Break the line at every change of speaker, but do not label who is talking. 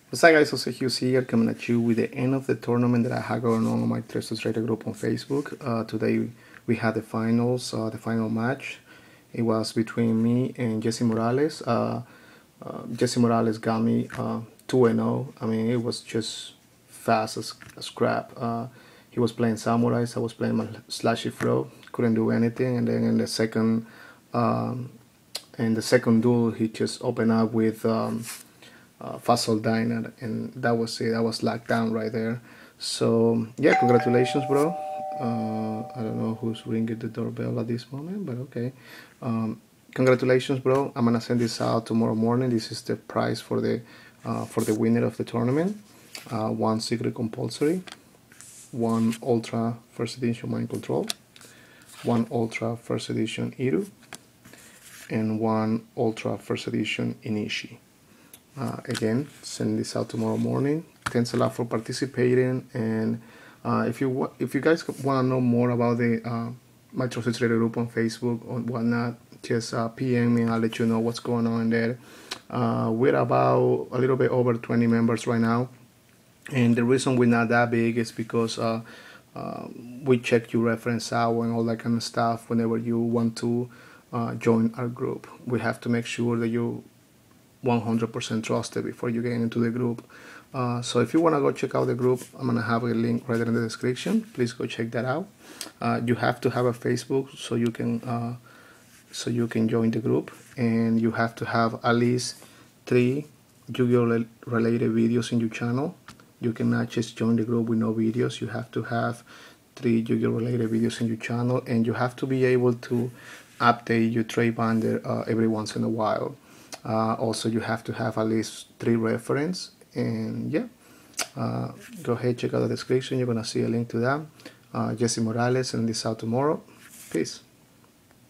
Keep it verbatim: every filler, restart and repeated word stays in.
What's up, guys? Jose Hughes here, coming at you with the end of the tournament that I had going on on my Tres Trader group on Facebook. Uh, today we had the finals, uh, the final match. It was between me and Jesse Morales. Uh, uh, Jesse Morales got me uh, two and oh. I mean, it was just fast as, as crap. Uh, he was playing Samurais, I was playing my Slashy Throw. Couldn't do anything. And then in the second, um, in the second duel, he just opened up with um, uh, Fossil Diner, and that was it. I was locked down right there. So yeah, congratulations, bro. Uh, I don't know who's ringing the doorbell at this moment, but okay. Um, congratulations, bro. I'm gonna send this out tomorrow morning. This is the prize for the uh, for the winner of the tournament. Uh, one secret compulsory, one ultra first edition mind control, one ultra first edition Iru, and one ultra first edition Inishi. Uh, again, send this out tomorrow morning. Thanks a lot for participating, and uh, if you if you guys want to know more about the uh, my Trusted Trader group on Facebook or whatnot, just uh, P M me and I'll let you know what's going on there. Uh, we're about a little bit over twenty members right now, and the reason we're not that big is because uh, uh, we check your reference out and all that kind of stuff whenever you want to uh, join our group. We have to make sure that you one hundred percent trusted before you get into the group. Uh, so if you want to go check out the group, I'm going to have a link right there in the description. Please go check that out. Uh, you have to have a Facebook so you can uh, so you can join the group, and you have to have at least three Yu-Gi-Oh related videos in your channel. You cannot just join the group with no videos. You have to have three Yu-Gi-Oh related videos in your channel, and you have to be able to update your trade binder uh, every once in a while. Uh, also, you have to have at least three reference, and yeah, uh, go ahead, check out the description. You're gonna see a link to that. Uh, Jesse Morales, and this out tomorrow. Peace.